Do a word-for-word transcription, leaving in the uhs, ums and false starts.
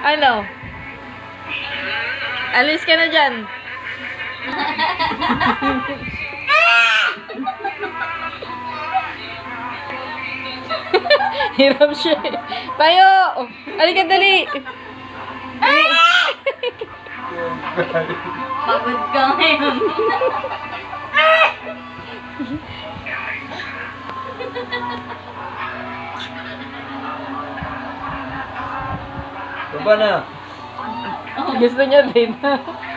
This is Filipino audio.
Ano? Alis ka na dyan. Hirap siya. Tayo! Halika, dali! Dali! Pagod ka ngayon. Baba na. Gusto niya din.